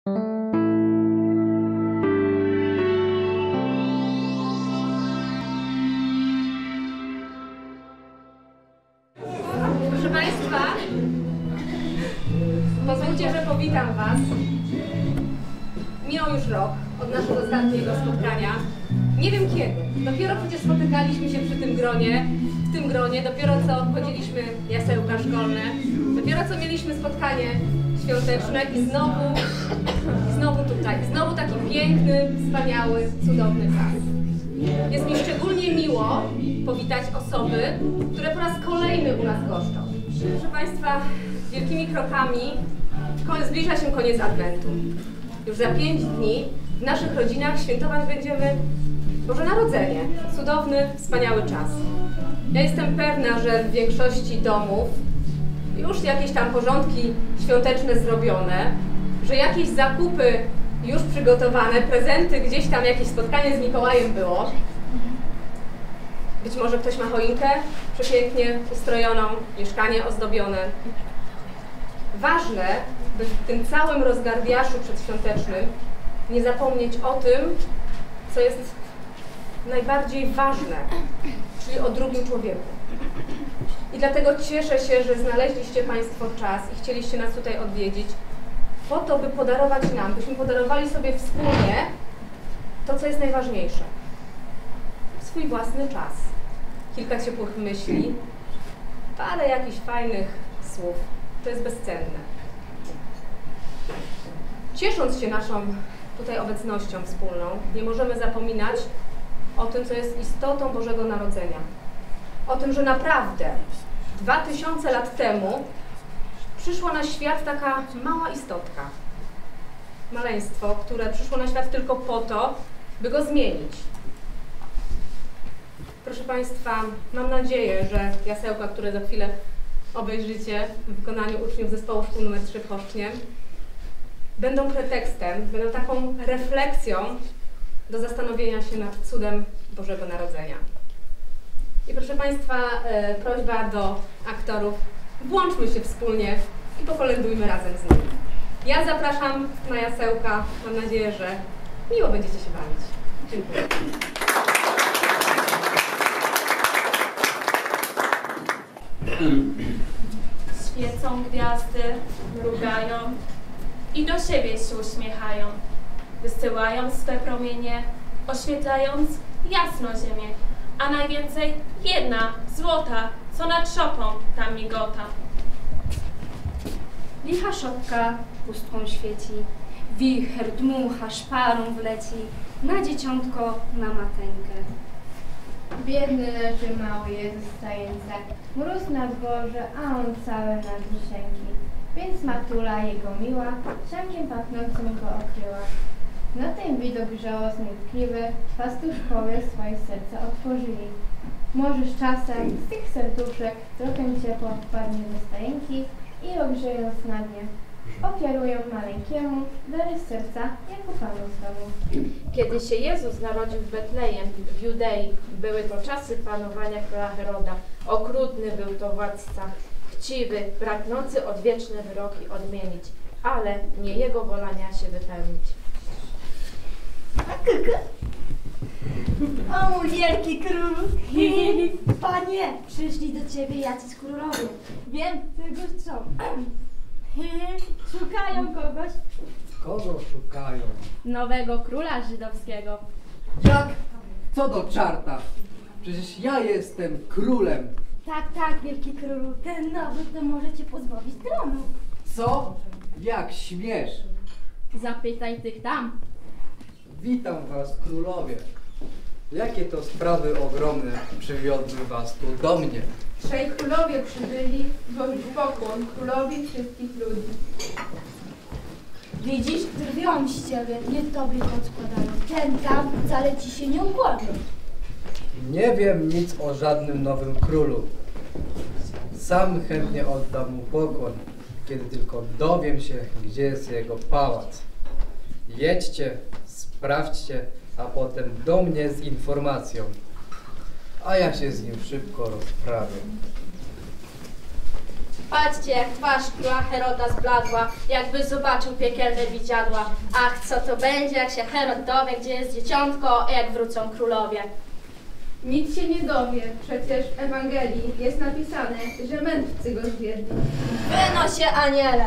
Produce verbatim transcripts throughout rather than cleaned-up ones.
Proszę Państwa, pozwólcie, że powitam Was. Minął już rok od naszego ostatniego spotkania. Nie wiem kiedy. Dopiero przecież spotykaliśmy się przy tym gronie, w tym gronie, dopiero co obchodziliśmy jasełka szkolne, dopiero co mieliśmy spotkanie świąteczne i znowu, i znowu tutaj, i znowu taki piękny, wspaniały, cudowny czas. Jest mi szczególnie miło powitać osoby, które po raz kolejny u nas goszczą. Proszę Państwa, wielkimi krokami zbliża się koniec Adwentu. Już za pięć dni w naszych rodzinach świętować będziemy Boże Narodzenie. Cudowny, wspaniały czas. Ja jestem pewna, że w większości domów już jakieś tam porządki świąteczne zrobione, że jakieś zakupy już przygotowane, prezenty, gdzieś tam jakieś spotkanie z Mikołajem było. Być może ktoś ma choinkę przepięknie ustrojoną, mieszkanie ozdobione. Ważne, by w tym całym rozgardiaszu przedświątecznym nie zapomnieć o tym, co jest najbardziej ważne, czyli o drugim człowieku. I dlatego cieszę się, że znaleźliście Państwo czas i chcieliście nas tutaj odwiedzić, po to, by podarować nam, byśmy podarowali sobie wspólnie to, co jest najważniejsze. Swój własny czas. Kilka ciepłych myśli, parę jakichś fajnych słów. To jest bezcenne. Ciesząc się naszą tutaj obecnością wspólną, nie możemy zapominać o tym, co jest istotą Bożego Narodzenia. O tym, że naprawdę dwa tysiące lat temu przyszła na świat taka mała istotka. Maleństwo, które przyszło na świat tylko po to, by go zmienić. Proszę Państwa, mam nadzieję, że jasełka, które za chwilę obejrzycie w wykonaniu uczniów zespołu szkół numer trzy w Choszcznie, będą pretekstem, będą taką refleksją do zastanowienia się nad cudem Bożego Narodzenia. I proszę Państwa, e, prośba do aktorów, włączmy się wspólnie i pokolędujmy razem z nimi. Ja zapraszam na jasełka, mam nadzieję, że miło będziecie się bawić. Dziękuję. Świecą gwiazdy, mrugają i do siebie się uśmiechają, wysyłając swe promienie, oświetlając jasno ziemię, a najwięcej jedna, złota, co nad szopą tam migota. Licha szopka pustką świeci, wicher dmucha szparą wleci, na dzieciątko, na mateńkę. Biedny leży mały Jezus w stajence, mróz na dworze, a on cały na wisienki. Więc matula jego miła, siankiem pachnącym go okryła. Na ten widok żałosny i tkliwy, pastuszkowie swoje serca otworzyli. Możesz czasem z tych serduszek trochę ciepła wpadnie do stajenki i ogrzejąc na dnie, ofiarują maleńkiemu dary z serca, jak u Panu z domu. Kiedy się Jezus narodził w Betlejem, w Judei, były to czasy panowania króla Heroda. Okrutny był to władca, chciwy, pragnący odwieczne wyroki odmienić, ale nie jego wola miała się wypełnić. O mój wielki król! Panie, przyszli do ciebie jacyś królowie. Wiem, tego chcą. Szukają kogoś. Kogo szukają? Nowego króla żydowskiego. Jak? Co do czarta? Przecież ja jestem królem. Tak, tak, wielki królu. Ten nowy to może cię pozbawić tronu. Co? Jak śmiesz? Zapytaj tych tam. Witam was, królowie. Jakie to sprawy ogromne przywiodły was tu do mnie? Trzej królowie przybyli złożyć pokłon królowi wszystkich ludzi. Widzisz, drwią z ciebie, nie tobie podskładają. Ten tam wcale ci się nie ukłoni. Nie wiem nic o żadnym nowym królu. Sam chętnie oddam mu pokłon, kiedy tylko dowiem się, gdzie jest jego pałac. Jedźcie, sprawdźcie, a potem do mnie z informacją. A ja się z nim szybko rozprawię. Patrzcie, jak twarz króla Heroda zbladła, jakby zobaczył piekielne widziadła. Ach, co to będzie, jak się Herod dowie, gdzie jest dzieciątko, a jak wrócą królowie. Nic się nie dowie, przecież w Ewangelii jest napisane, że mędrcy go zwiedli. Wynoś się, aniele!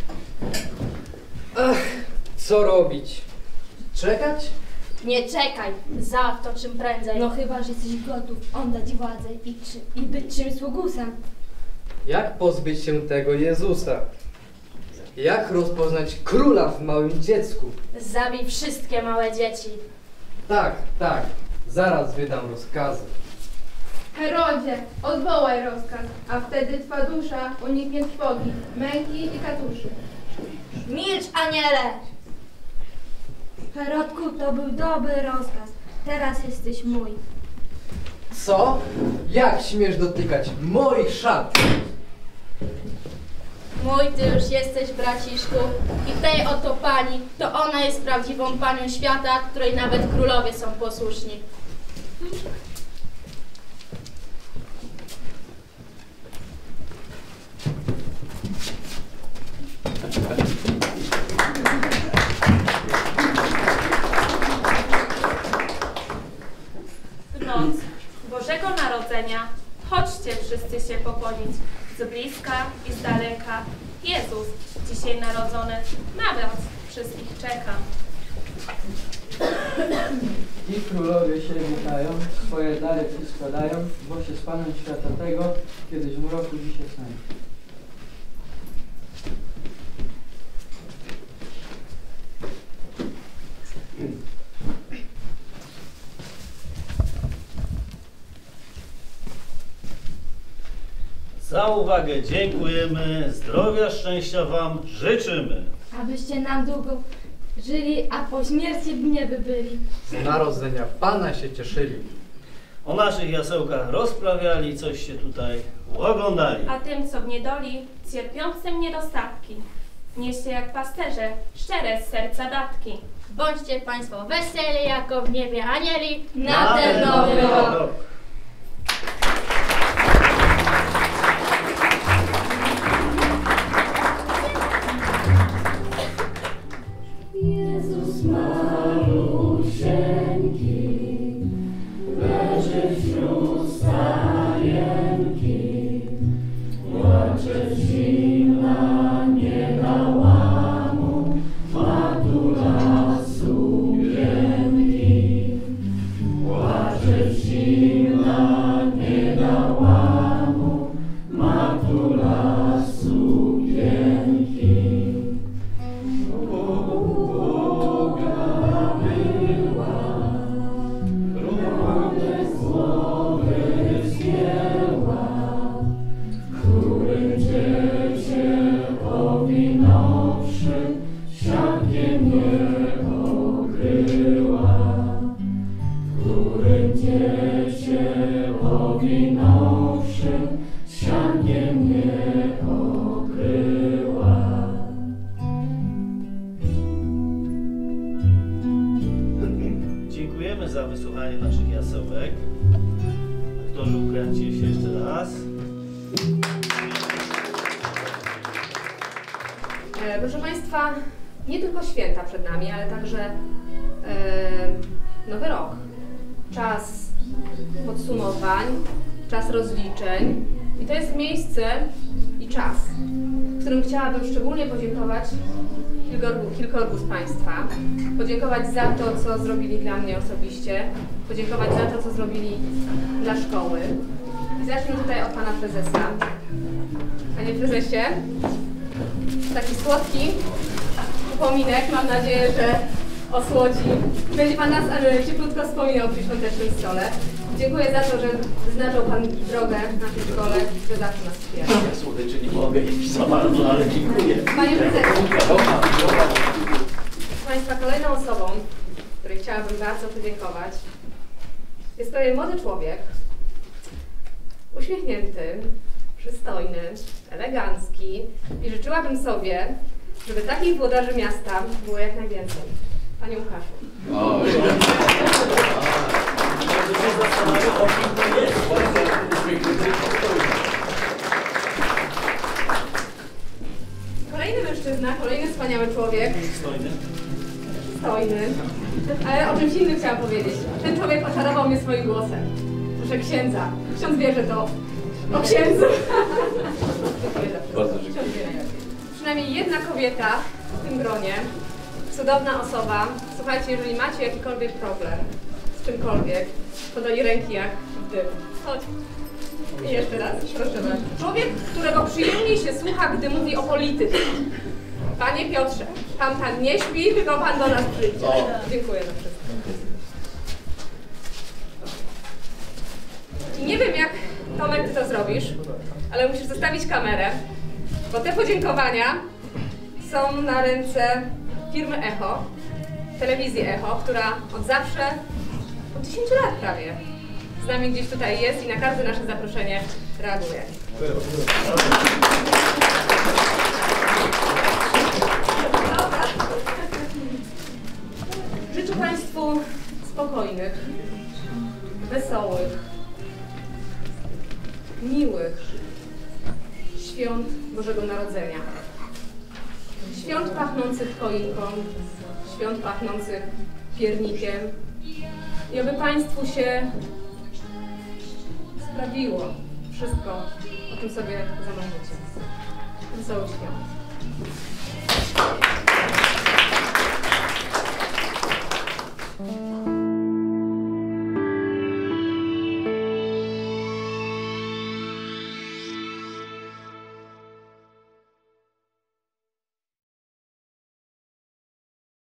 Ach, co robić? Czekać? Nie czekaj, za to czym prędzej. No chyba, że jesteś gotów oddać władzę i, czy, i być czymś sługusem. Jak pozbyć się tego Jezusa? Jak rozpoznać króla w małym dziecku? Zabij wszystkie małe dzieci. Tak, tak, zaraz wydam rozkazy. Herodzie, odwołaj rozkaz, a wtedy twa dusza uniknie trwogi, męki i katuszy. Milcz, aniele! Herodku, to był dobry rozkaz. Teraz jesteś mój. Co? Jak śmiesz dotykać moich szat? Mój ty już jesteś, braciszku, i tej oto pani, to ona jest prawdziwą panią świata, której nawet królowie są posłuszni. W noc Bożego Narodzenia chodźcie wszyscy się pokłonić, z bliska i z daleka. Jezus, dzisiaj narodzony, na was wszystkich czeka. I królowie się witają, swoje dary ci składają, bo się z Panem świata tego kiedyś w mroku dzisiaj znają. Za uwagę dziękujemy, zdrowia, szczęścia wam życzymy. Abyście nam długo żyli, a po śmierci w niebie byli. Z narodzenia Pana się cieszyli. O naszych jasełkach rozprawiali, coś się tutaj oglądali. A tym, co w niedoli, cierpiącym niedostatki, nieście jak pasterze szczere z serca datki. Bądźcie państwo weseli, jako w niebie anieli, na, Na ten ten nowy nowy rok. rok. Jezus malusieńki leży wśród stajenki, płacze zimna, nie dała mu matula sukienki. Płacze zimna, nie dała mu matula sukienki. Dziękujemy za wysłuchanie naszych jasełek. Aktorzy, ukręćcie się jeszcze raz. E, proszę Państwa, nie tylko święta przed nami, ale także e, nowy rok. Czas podsumowań, czas rozliczeń i to jest miejsce i czas, w którym chciałabym szczególnie podziękować kilkorgu, kilkorgu z Państwa, podziękować za to, co zrobili dla mnie osobiście, podziękować za to, co zrobili dla szkoły. I zacznę tutaj od Pana Prezesa. Panie Prezesie, taki słodki upominek, mam nadzieję, że osłodzi. Będzie Pan nas ale cieplutko wspominał przy świątecznym stole. Dziękuję za to, że wyznaczał Pan drogę w naszej szkole, że zawsze nas wspiera. Słodyczy nie mogę jeść za bardzo, ale dziękuję. Panie Prezesie, proszę Państwa, kolejną osobą, której chciałabym bardzo podziękować, jest to młody człowiek, uśmiechnięty, przystojny, elegancki i życzyłabym sobie, żeby takich włodarzy miasta było jak najwięcej. Panie Łukaszu. mężczyzna, kolejny wspaniały człowiek. Stojny. Stojny. Ale o czymś innym chciałam powiedzieć. Ten człowiek oczarował mnie swoim głosem. Proszę księdza. Ksiądz wie, że to o księdzu. Bardzo dziękuję. Ksiądz wie najlepiej. Przynajmniej jedna kobieta w tym gronie, cudowna osoba. Słuchajcie, jeżeli macie jakikolwiek problem z czymkolwiek, to daj ręki jak w dym. Chodź. I jeszcze raz, proszę bardzo. Człowiek, którego przyjemniej się słucha, gdy mówi o polityce. Panie Piotrze, pan pan nie śpi, tylko pan do nas przyjdzie. O. Dziękuję za wszystko. I nie wiem, jak Tomek ty to zrobisz, ale musisz zostawić kamerę, bo te podziękowania są na ręce firmy Echo, telewizji Echo, która od zawsze, od dziesięciu lat prawie, z nami gdzieś tutaj jest i na każde nasze zaproszenie reaguje. Dobra. Życzę Państwu spokojnych, wesołych, miłych świąt Bożego Narodzenia. Świąt pachnących choinką, świąt pachnących piernikiem i aby Państwu się sprawiło wszystko, o czym sobie zamarzycie. Wesołych świąt.